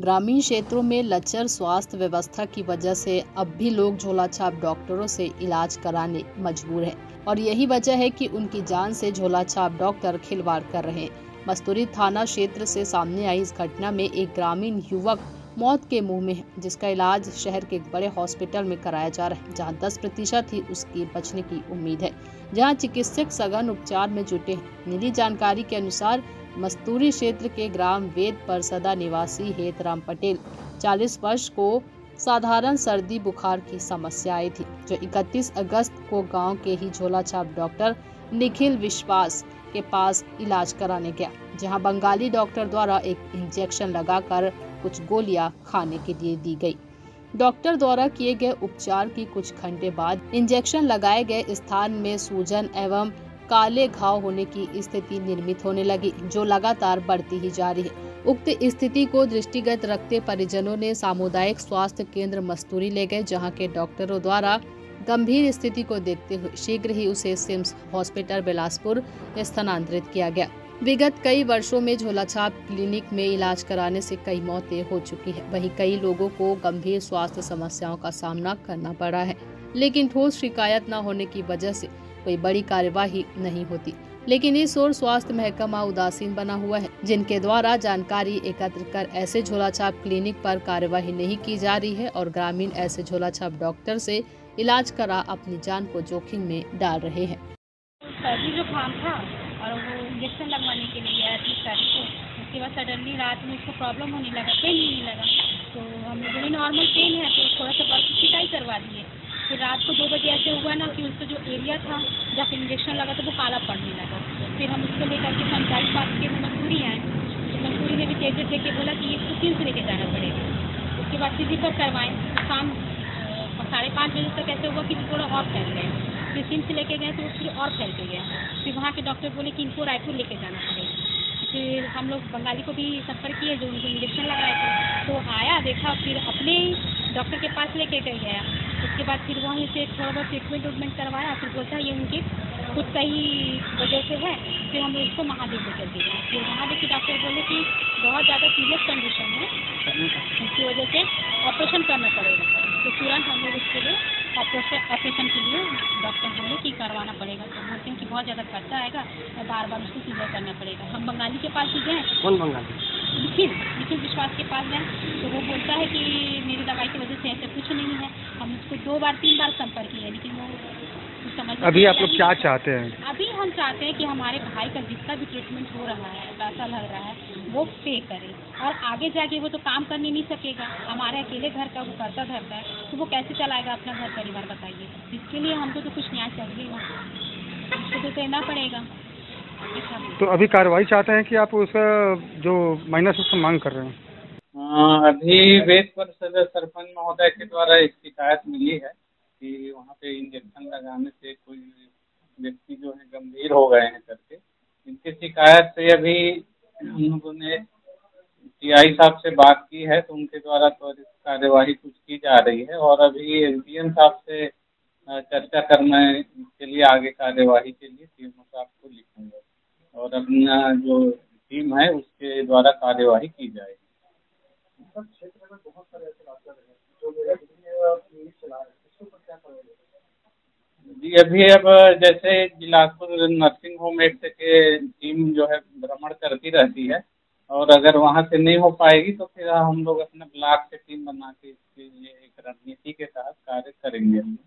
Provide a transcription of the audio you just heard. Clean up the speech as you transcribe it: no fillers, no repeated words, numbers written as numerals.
ग्रामीण क्षेत्रों में लचर स्वास्थ्य व्यवस्था की वजह से अब भी लोग झोलाछाप डॉक्टरों से इलाज कराने मजबूर हैं और यही वजह है कि उनकी जान से झोलाछाप डॉक्टर खिलवाड़ कर रहे हैं। मस्तूरी थाना क्षेत्र से सामने आई इस घटना में एक ग्रामीण युवक मौत के मुंह में है, जिसका इलाज शहर के एक बड़े हॉस्पिटल में कराया जा रहा है, जहां 10% ही उसकी बचने की उम्मीद है, जहां चिकित्सक सघन उपचार में जुटे हैं। मिली जानकारी के अनुसार मस्तूरी क्षेत्र के ग्राम वेद परसदा निवासी हेतराम पटेल 40 वर्ष को साधारण सर्दी बुखार की समस्या आई थी, जो 31 अगस्त को गांव के ही झोलाछाप डॉक्टर निखिल विश्वास के पास इलाज कराने गया, जहां बंगाली डॉक्टर द्वारा एक इंजेक्शन लगाकर कुछ गोलियां खाने के लिए दी गई। डॉक्टर द्वारा किए गए उपचार की कुछ घंटे बाद इंजेक्शन लगाए गए स्थान में सूजन एवं काले घाव होने की स्थिति निर्मित होने लगी, जो लगातार बढ़ती ही जा रही है। उक्त स्थिति को दृष्टिगत रखते परिजनों ने सामुदायिक स्वास्थ्य केंद्र मस्तूरी ले गए, जहां के डॉक्टरों द्वारा गंभीर स्थिति को देखते हुए शीघ्र ही उसे सिम्स हॉस्पिटल बिलासपुर स्थानांतरित किया गया। विगत कई वर्षों में झोलाछाप क्लिनिक में इलाज कराने से कई मौतें हो चुकी है, वहीं कई लोगों को गंभीर स्वास्थ्य समस्याओं का सामना करना पड़ा है, लेकिन ठोस शिकायत न होने की वजह से कोई बड़ी कार्यवाही नहीं होती। लेकिन इस ओर स्वास्थ्य महकमा उदासीन बना हुआ है, जिनके द्वारा जानकारी एकत्र कर ऐसे झोलाछाप क्लिनिक पर कार्यवाही नहीं की जा रही है और ग्रामीण ऐसे झोलाछाप डॉक्टर से इलाज करा अपनी जान को जोखिम में डाल रहे हैं। सर्दी जुकाम था और वो इंजेक्शन लगवाने के लिए आया 30 तारीख को। उसके बाद सडनली रात में उसको प्रॉब्लम होने लगा, पेन होने लगा, तो हम बोले नॉर्मल पेन है, तो थोड़ा सा बर्फ सिकाई करवा दिए। फिर रात को 2 बजे ऐसे हुआ ना कि उसका जो एरिया था जब इंजेक्शन लगा तो वो काला पड़ने लगा। फिर हम उसको लेकर के 45 बात के मजबूरी आए, तो मजबूरी ने भी तेज देख के बोला कि इसको किल से लेके जाना पड़ेगा। उसके बाद फिजिकल करवाएं, शाम 5:30 बजे तक ऐसे हुआ कि थोड़ा और फैल गए। फिर सिम्स लेके गए तो फिर और फैल के गया। फिर वहाँ के डॉक्टर बोले कि इनको रायपुर लेके जाना पड़ेगा। फिर हम लोग बंगाली को भी संपर्क किए जो उनको इंजेक्शन लगाए थे, तो आया देखा, फिर अपने डॉक्टर के पास लेके गया। उसके बाद फिर वहीं से थोड़ा बहुत ट्रीटमेंट करवाया। फिर बोलता ये उनकी खुद का ही वजह से है। फिर हम उसको महादेव लेकर गए। फिर महादेव के डॉक्टर बोले कि बहुत ज़्यादा सीरियस कंडीशन है, इसकी वजह से ऑपरेशन करना पड़ेगा। तो तुरंत हम लोग उसके लिए ऑपरेशन के लिए डॉक्टर बोले कि करवाना पड़ेगा। तो बोलते हैं कि बहुत ज़्यादा खर्चा आएगा और बार बार उसको सीजर करना पड़ेगा। हम बंगाली के पास ही गए। कौन बंगाली? निखिल विश्वास के पास गए, तो वो बोलता है कि मेरी दवाई की वजह से ऐसा कुछ नहीं है। हम उसको 2 बार 3 बार संपर्क किए, लेकिन वो समझ। अभी आप लोग क्या चाहते हैं? अभी हम चाहते हैं कि हमारे भाई का जितना भी ट्रीटमेंट हो रहा है, पैसा लग रहा है, वो पे करे। और आगे जाके वो तो काम करने नहीं सकेगा, हमारे अकेले घर का वो करता धरता है, तो वो कैसे चलाएगा अपना घर परिवार, बताइए। इसके लिए हमको तो कुछ न्याय चाहिए ना, उसको तो देना पड़ेगा। तो अभी कार्रवाई चाहते हैं कि आप उसका जो माइनस उसका मांग कर रहे हैं? अभी वेद परिषद सरपंच महोदय के द्वारा एक शिकायत मिली है कि वहाँ पे इंजेक्शन लगाने से कोई व्यक्ति जो है गंभीर हो गए हैं करके। इनकी शिकायत से अभी हम लोगों ने टीआई साहब से बात की है, तो उनके द्वारा त्वरित कार्यवाही कुछ की जा रही है और अभी एसडीएम साहब से चर्चा करने के लिए आगे कार्यवाही के लिए सीएमओ साहब को लिखेंगे और अपना जो टीम है उसके द्वारा कार्यवाही की जाएगी। क्षेत्र में बहुत सारे ऐसे डॉक्टर हैं जो क्लिनिक चला रहे हैं, इसके ऊपर क्या करेंगे? जी अभी अब जैसे बिलासपुर नर्सिंग होम एक्ट के टीम जो है भ्रमण करती रहती है और अगर वहाँ से नहीं हो पाएगी तो फिर हम लोग अपने ब्लॉक से टीम बना के इसके लिए एक रणनीति के तहत कार्य करेंगे।